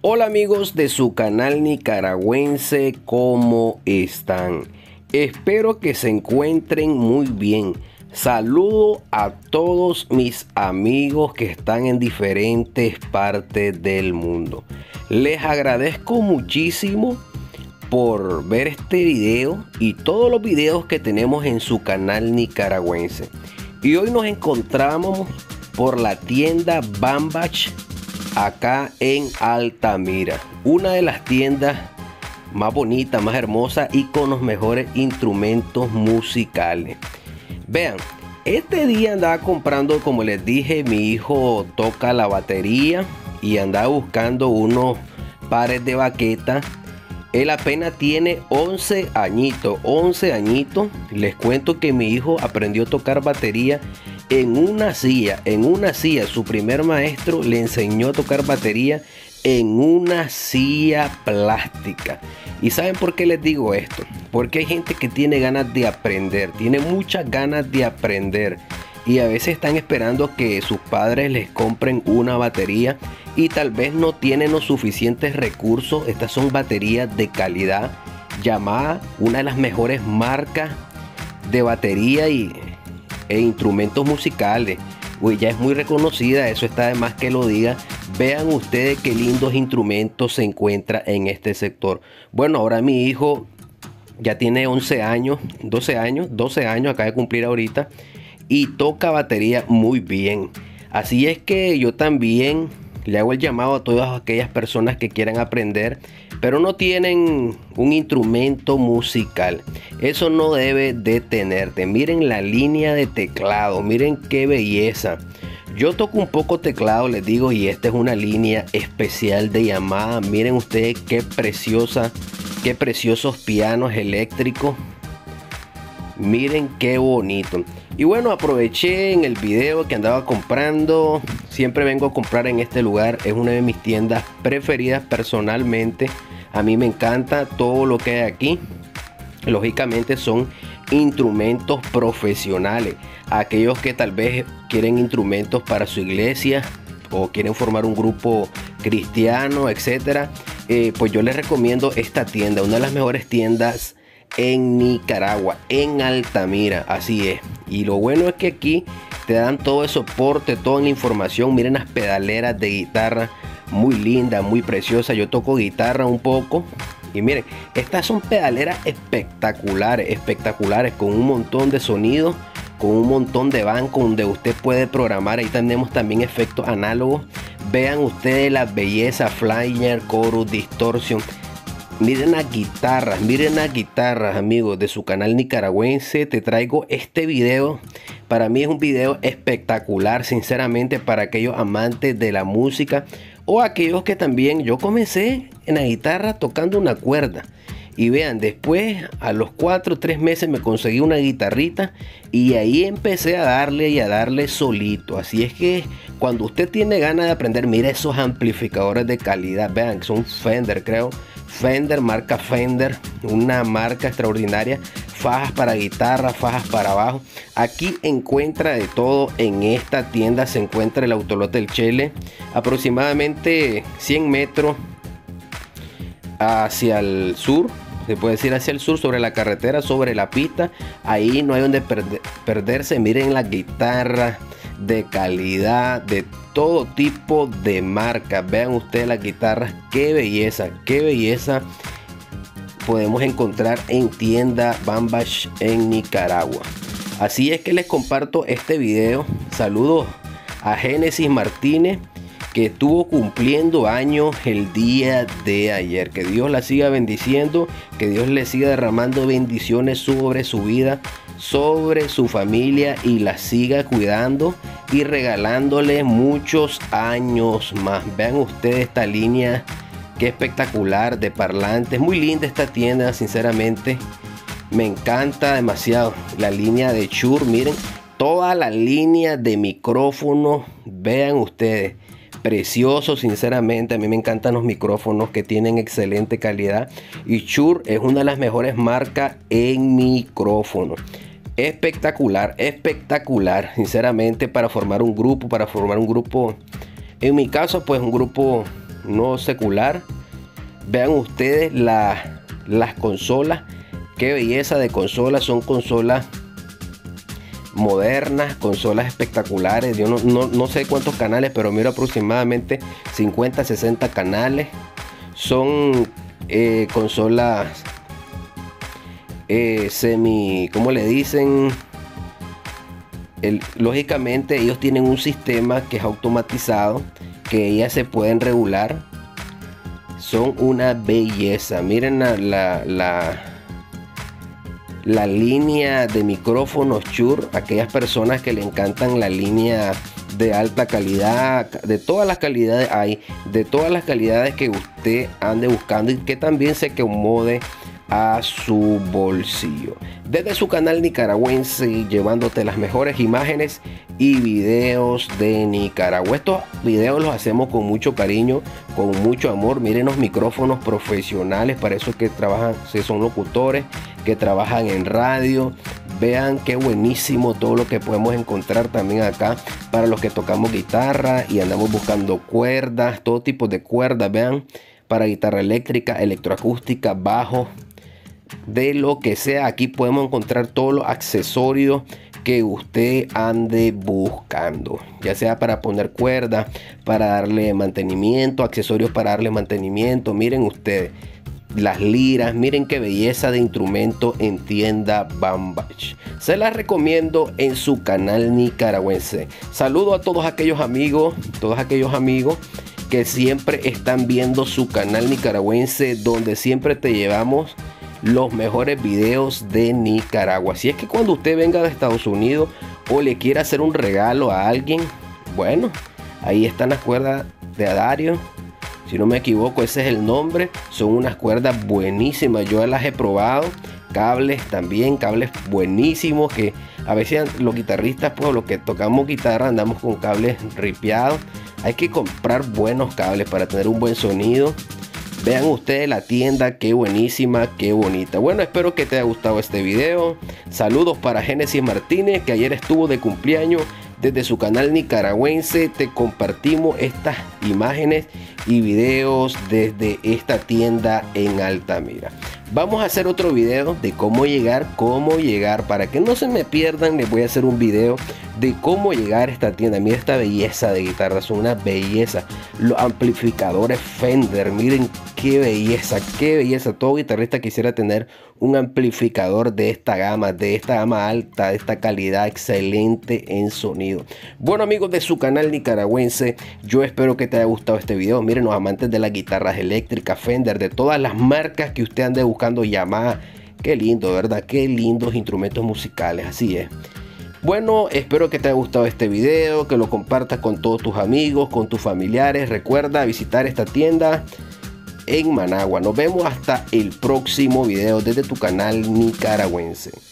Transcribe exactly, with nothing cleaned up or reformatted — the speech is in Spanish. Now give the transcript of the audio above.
Hola amigos de su canal nicaragüense, ¿cómo están? Espero que se encuentren muy bien. Saludo a todos mis amigos que están en diferentes partes del mundo. Les agradezco muchísimo por ver este video y todos los videos que tenemos en su canal nicaragüense. Y hoy nos encontramos por la tienda Bambach acá en Altamira, una de las tiendas más bonitas, más hermosas y con los mejores instrumentos musicales. Vean, este día andaba comprando, como les dije, mi hijo toca la batería y andaba buscando unos pares de baquetas. Él apenas tiene once añitos, once añitos. Les cuento que mi hijo aprendió a tocar batería en una silla, en una silla. Su primer maestro le enseñó a tocar batería en una silla plástica. ¿Y saben por qué les digo esto? Porque hay gente que tiene ganas de aprender, tiene muchas ganas de aprender. Y a veces están esperando que sus padres les compren una batería y tal vez no tienen los suficientes recursos. Estas son baterías de calidad. Yamaha, una de las mejores marcas de batería y, e instrumentos musicales. Uy, ya es muy reconocida, eso está de más que lo diga. Vean ustedes qué lindos instrumentos se encuentran en este sector. Bueno, ahora mi hijo ya tiene once años, doce años, doce años, acaba de cumplir ahorita. Y toca batería muy bien. Así es que yo también le hago el llamado a todas aquellas personas que quieran aprender, pero no tienen un instrumento musical. Eso no debe detenerte. Miren la línea de teclado, miren qué belleza. Yo toco un poco teclado, les digo, y esta es una línea especial de Yamaha. Miren ustedes qué preciosa, qué preciosos pianos eléctricos. Miren qué bonito. Y bueno, aproveché en el video que andaba comprando. Siempre vengo a comprar en este lugar. Es una de mis tiendas preferidas personalmente. A mí me encanta todo lo que hay aquí. Lógicamente son instrumentos profesionales. Aquellos que tal vez quieren instrumentos para su iglesia o quieren formar un grupo cristiano, etcétera. Eh, pues yo les recomiendo esta tienda. Una de las mejores tiendas en Nicaragua, en Altamira, así es. Y lo bueno es que aquí te dan todo el soporte, toda la información. Miren las pedaleras de guitarra, muy linda, muy preciosa. Yo toco guitarra un poco y miren, estas son pedaleras espectaculares, espectaculares, con un montón de sonidos, con un montón de banco donde usted puede programar. Ahí tenemos también efectos análogos. Vean ustedes la belleza, flyer, chorus, distorsión. Miren las guitarras, miren las guitarras, amigos de su canal nicaragüense. Te traigo este video. Para mí es un video espectacular, sinceramente, para aquellos amantes de la música o aquellos que también, yo comencé en la guitarra tocando una cuerda. Y vean, después a los cuatro o tres meses me conseguí una guitarrita y ahí empecé a darle y a darle solito. Así es que cuando usted tiene ganas de aprender, mira esos amplificadores de calidad. Vean, son Fender, creo. Fender, marca Fender, una marca extraordinaria. Fajas para guitarra, fajas para bajo. Aquí encuentra de todo. En esta tienda se encuentra el Autolote del Chele, aproximadamente cien metros hacia el sur. Se puede decir hacia el sur, sobre la carretera, sobre la pista. Ahí no hay donde perder, perderse. Miren las guitarras de calidad, de todo tipo de marcas. Vean ustedes las guitarras, qué belleza, qué belleza podemos encontrar en tienda Bambach en Nicaragua. Así es que les comparto este video. Saludos a Génesis Martínez, que estuvo cumpliendo años el día de ayer. Que Dios la siga bendiciendo, que Dios le siga derramando bendiciones sobre su vida, sobre su familia, y la siga cuidando y regalándole muchos años más. Vean ustedes esta línea, qué espectacular, de parlantes. Muy linda esta tienda, sinceramente me encanta demasiado la línea de Shure. Miren toda la línea de micrófonos, vean ustedes, precioso. Sinceramente a mí me encantan los micrófonos que tienen excelente calidad, y Shure es una de las mejores marcas en micrófonos. Espectacular, espectacular, sinceramente, para formar un grupo, para formar un grupo, en mi caso pues un grupo no secular. Vean ustedes la, las consolas, qué belleza de consolas, son consolas modernas, consolas espectaculares. Yo no, no, no sé cuántos canales, pero miro aproximadamente cincuenta, sesenta canales. Son eh, consolas eh, semi, ¿cómo le dicen? El, lógicamente ellos tienen un sistema que es automatizado, que ellas se pueden regular. Son una belleza. Miren la, la, la, la línea de micrófonos Shure. Aquellas personas que le encantan la línea de alta calidad, de todas las calidades hay, de todas las calidades que usted ande buscando y que también se acomode a su bolsillo. Desde su canal nicaragüense, llevándote las mejores imágenes y videos de Nicaragua. Estos videos los hacemos con mucho cariño, con mucho amor. Miren los micrófonos profesionales, para eso que trabajan, si son locutores que trabajan en radio. Vean qué buenísimo todo lo que podemos encontrar también acá para los que tocamos guitarra y andamos buscando cuerdas, todo tipo de cuerdas. Vean, para guitarra eléctrica, electroacústica, bajo, de lo que sea. Aquí podemos encontrar todos los accesorios que usted ande buscando, ya sea para poner cuerdas, para darle mantenimiento, accesorios para darle mantenimiento. Miren ustedes las liras, miren qué belleza de instrumento en tienda Bambach. Se las recomiendo en su canal nicaragüense. Saludo a todos aquellos amigos, todos aquellos amigos que siempre están viendo su canal nicaragüense, donde siempre te llevamos los mejores videos de Nicaragua. Así es que cuando usted venga de Estados Unidos o le quiera hacer un regalo a alguien, bueno, ahí están las cuerdas de Adario. Si no me equivoco, ese es el nombre. Son unas cuerdas buenísimas. Yo las he probado. Cables también, cables buenísimos, que a veces los guitarristas, pues los que tocamos guitarra, andamos con cables ripiados. Hay que comprar buenos cables para tener un buen sonido. Vean ustedes la tienda, qué buenísima, qué bonita. Bueno, espero que te haya gustado este video. Saludos para Génesis Martínez, que ayer estuvo de cumpleaños. Desde su canal nicaragüense te compartimos estas imágenes y videos desde esta tienda en Altamira. Vamos a hacer otro video de cómo llegar, cómo llegar, para que no se me pierdan. Les voy a hacer un video de cómo llegar a esta tienda. Miren esta belleza de guitarras, son una belleza. Los amplificadores Fender, miren qué belleza, qué belleza. Todo guitarrista quisiera tener un amplificador de esta gama, de esta gama alta, de esta calidad excelente en sonido. Bueno, amigos de su canal nicaragüense, yo espero que te haya gustado este video. Miren, los amantes de las guitarras eléctricas Fender, de todas las marcas que usted ande buscando, Yamaha, qué lindo, ¿verdad? Qué lindos instrumentos musicales, así es. Bueno, espero que te haya gustado este video, que lo compartas con todos tus amigos, con tus familiares. Recuerda visitar esta tienda en Managua. Nos vemos hasta el próximo video desde tu canal nicaragüense.